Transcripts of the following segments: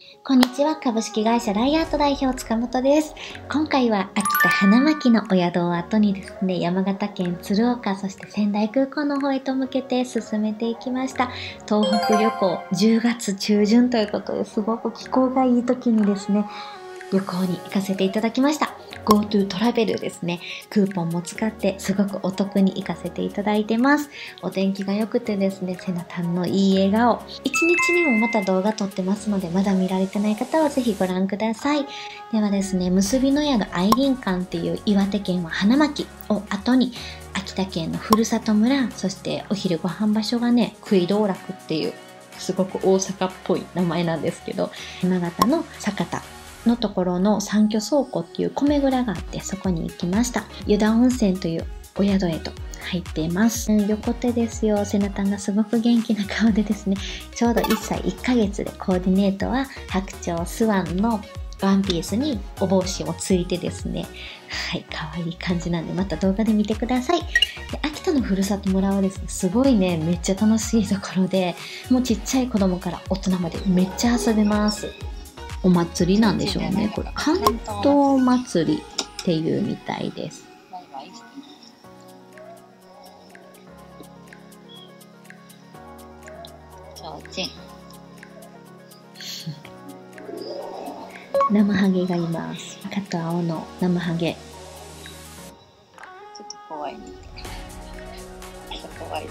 こんにちは。株式会社ライアート代表塚本です。今回は秋田花巻のお宿を後にですね、山形県鶴岡、そして仙台空港の方へと向けて進めていきました。東北旅行10月中旬ということで、すごく気候がいい時にですね、旅行に行かせていただきました。GoTo トラベルですね。クーポンも使ってすごくお得に行かせていただいてます。お天気が良くてですね、セナタンのいい笑顔。1日にもまた動画撮ってますので、まだ見られてない方はぜひご覧ください。ではですね、結びの宿愛林館っていう岩手県は花巻を後に、秋田県のふるさと村、そしてお昼ご飯場所がね、食い道楽っていう、すごく大阪っぽい名前なんですけど、山形の酒田のところの三居倉庫っていう米蔵があって、そこに行きました。湯田温泉というお宿へと入っています。横手ですよ。セナタンがすごく元気な顔でですね、ちょうど1歳1ヶ月でコーディネートは白鳥スワンのワンピースにお帽子をついてですね、はい、可愛い感じなんで、また動画で見てください。で、秋田のふるさと村はですね、すごいね、めっちゃ楽しいところで、もうちっちゃい子供から大人までめっちゃ遊べます。お祭りなんでしょうね。これ関東祭りっていうみたいです。生ハゲがいます。赤と青の生ハゲ。 ちょっと怖いね。怖い。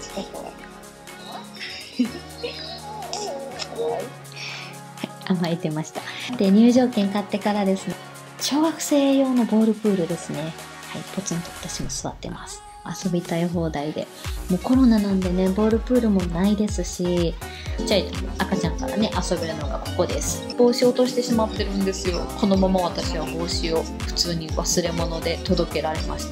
甘えてました。で、入場券買ってからですね、小学生用のボールプールですね。はい、ポツンと私も座ってます。遊びたい放題で。もうコロナなんでね、ボールプールもないですし、ちっちゃい赤ちゃんからね、遊べるのがここです。帽子落としてしまってるんですよ。このまま私は帽子を普通に忘れ物で届けられました。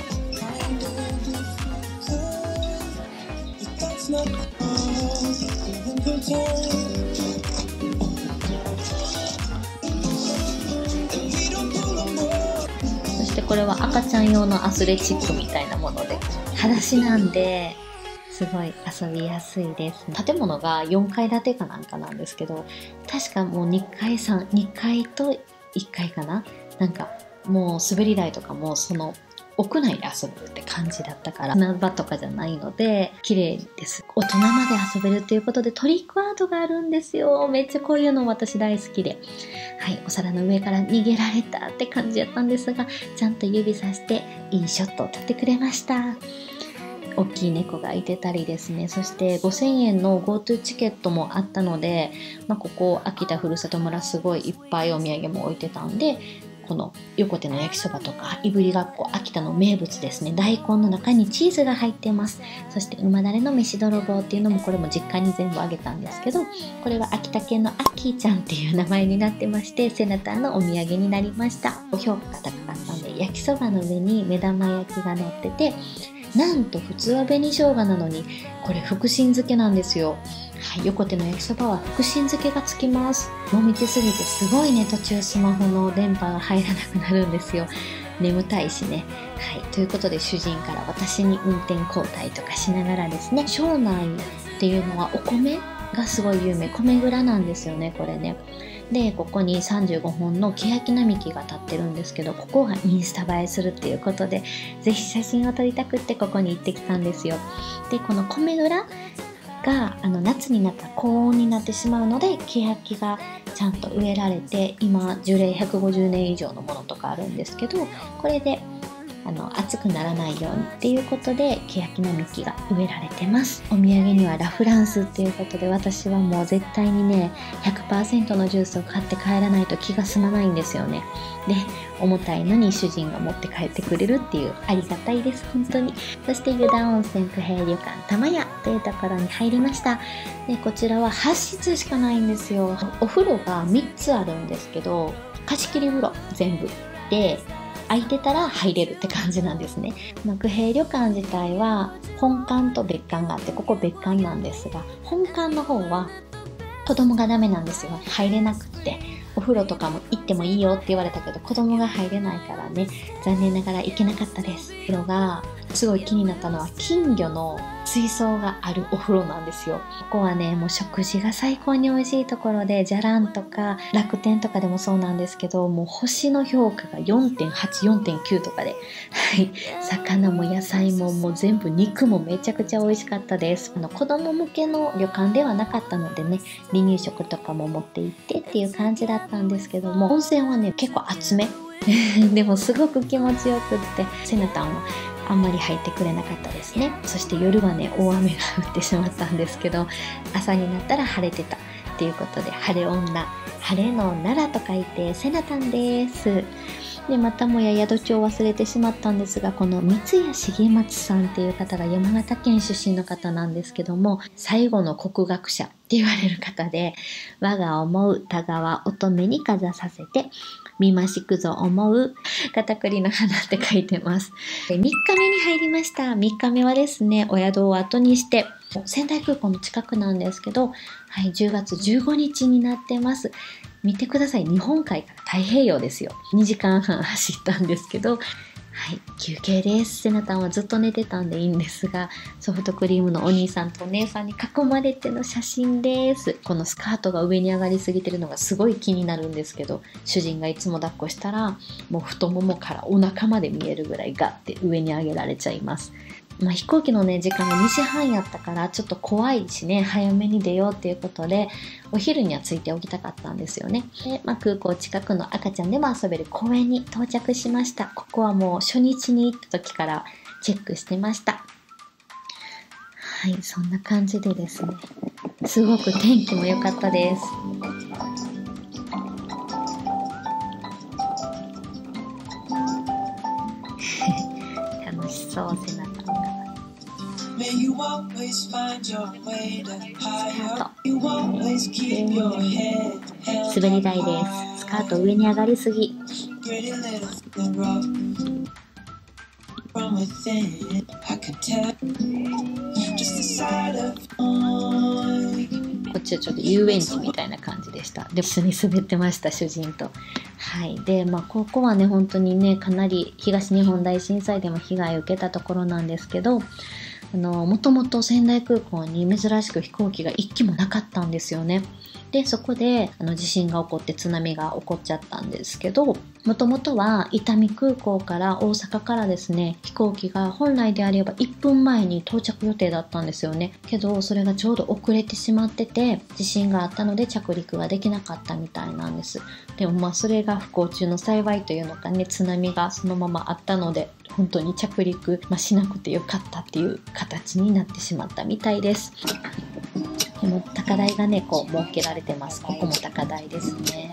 これは赤ちゃん用のアスレチックみたいなもので、裸足なんで、すごい遊びやすいです。建物が4階建てかなんかなんですけど、確かもう2階と1階かな？なんかもう滑り台とかもその屋内で遊ぶって感じだったから、砂場とかじゃないので、綺麗です。大人まで遊べるっていうことでトリックアートがあるんですよ。めっちゃこういうの私大好きで。はい、お皿の上から逃げられたって感じやったんですが、ちゃんと指さしていいショットを撮ってくれました。大きい猫がいてたりですね。そして5000円の GoTo チケットもあったので、ここ秋田ふるさと村すごいいっぱいお土産も置いてたんで、この横手の焼きそばとかいぶりがっこ、秋田の名物ですね。大根の中にチーズが入ってます。そして馬だれの飯泥棒っていうのも、これも実家に全部あげたんですけど、これは秋田県のアッキーちゃんっていう名前になってまして、セナタンのお土産になりました。評価が高かったんで、焼きそばの上に目玉焼きが乗ってて、なんと普通は紅生姜なのに、これ福神漬けなんですよ。はい、横手の焼きそばは福神漬けがつきます。もみじすぎてすごいね、途中スマホの電波が入らなくなるんですよ。眠たいしね。はい、ということで主人から私に運転交代とかしながらですね、庄内っていうのはお米がすごい有名。米蔵なんですよね、これね。で、ここに35本の欅並木が立ってるんですけど、ここがインスタ映えするっていうことで、ぜひ写真を撮りたくってここに行ってきたんですよ。で、この米蔵が夏になったら高温になってしまうので、欅がちゃんと植えられて、今樹齢150年以上のものとかあるんですけど、これで暑くならないようにっていうことで欅並木が植えられてます。お土産にはラ・フランスっていうことで、私はもう絶対にね 100% のジュースを買って帰らないと気が済まないんですよね。で、重たいのに主人が持って帰ってくれるっていう、ありがたいです、本当に。そして湯田温泉区平旅館玉屋というところに入りました。で、こちらは8室しかないんですよ。お風呂が3つあるんですけど、貸し切り風呂全部で、空いてたら入れるって感じなんですね。区平旅館自体は本館と別館があって、ここ別館なんですが、本館の方は子供がダメなんですよ。入れなくって、お風呂とかも行ってもいいよって言われたけど、子供が入れないからね、残念ながら行けなかったです。風呂がすごい気になったのは金魚の水槽があるお風呂なんですよ。ここはね、もう食事が最高に美味しいところで、じゃらんとか楽天とかでもそうなんですけど、もう星の評価が 4.8、4.9 とかで、はい、魚も野菜ももう全部、肉もめちゃくちゃ美味しかったです。子供向けの旅館ではなかったのでね、離乳食とかも持って行ってっていう感じだったんですけども、温泉はね結構熱めでもすごく気持ちよくって、セナタンはあんまり入ってくれなかったですね。そして夜はね大雨が降ってしまったんですけど、朝になったら晴れてたっていうことで、晴れ女、晴れの奈良と書いてセナタンです。でまたもや宿帳を忘れてしまったんですが、この三谷重松さんっていう方が山形県出身の方なんですけども、最後の国学者って言われる方で、我が思う田川乙女にかざさせてみましくぞ思う片栗の花って書いてます。で3日目に入りました。3日目はですね、お宿を後にして仙台空港の近くなんですけど、はい、10月15日になってます。見てください。日本海から太平洋ですよ。2時間半走ったんですけど、はい、休憩です。セナタンはずっと寝てたんでいいんですが、ソフトクリームのお兄さんとお姉さんに囲まれての写真です。このスカートが上に上がりすぎてるのがすごい気になるんですけど、主人がいつも抱っこしたら、もう太ももからお腹まで見えるぐらいガッて上に上げられちゃいます。飛行機のね時間が2時半やったからちょっと怖いしね、早めに出ようっていうことでお昼にはついておきたかったんですよね。で、空港近くの赤ちゃんでも遊べる公園に到着しました。ここはもう初日に行った時からチェックしてました。はい、そんな感じでですね、すごく天気も良かったです。楽しそう背中。滑り台です。スカート上に上がりすぎ。こっちはちょっと遊園地みたいな感じでした。で、一緒に滑ってました、主人と。はい。で、ここはね、本当にね、かなり東日本大震災でも被害を受けたところなんですけど、もともと仙台空港に珍しく飛行機が1機もなかったんですよね。で、そこで地震が起こって津波が起こっちゃったんですけど、もともとは伊丹空港から大阪からですね、飛行機が本来であれば1分前に到着予定だったんですよね。けど、それがちょうど遅れてしまってて、地震があったので着陸ができなかったみたいなんです。でもそれが不幸中の幸いというのかね、津波がそのままあったので、本当に着陸、しなくてよかったっていう形になってしまったみたいです。でも高台がね、こう設けられてます。ここも高台ですね。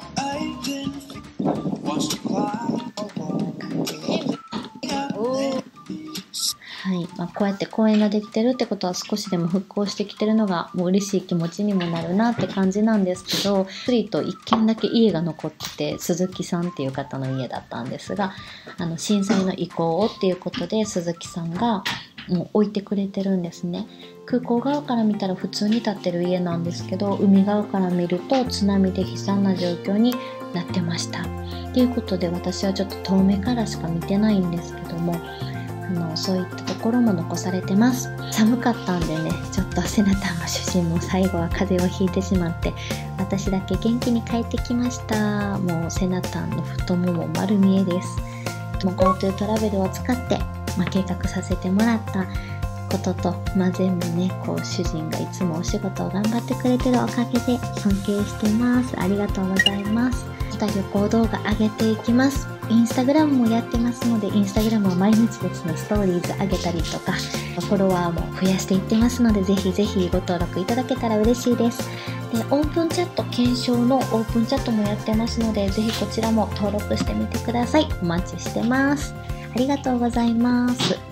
はい、こうやって公園ができてるってことは少しでも復興してきてるのがもう嬉しい気持ちにもなるなって感じなんですけど、スリート1軒だけ家が残ってて、鈴木さんっていう方の家だったんですが、震災の遺構をっていうことで鈴木さんがもう置いてくれてるんですね。空港側から見たら普通に建ってる家なんですけど、海側から見ると津波で悲惨な状況になってました。ということで私はちょっと遠目からしか見てないんですけども、そういったところも残されてます。寒かったんでね、ちょっとセナタンも主人も最後は風邪をひいてしまって、私だけ元気に帰ってきました。もうセナタンの太もも丸見えです。GoTo トラベルを使って、計画させてもらったことと、全部ね、こう主人がいつもお仕事を頑張ってくれてるおかげで尊敬してます。ありがとうございます。また旅行動画上げていきます。インスタグラムもやってますので、インスタグラムは毎日ですね、ストーリーズ上げたりとか、フォロワーも増やしていってますので、ぜひぜひご登録いただけたら嬉しいです。で、オープンチャット、検証のオープンチャットもやってますので、ぜひこちらも登録してみてください。お待ちしてます。ありがとうございます。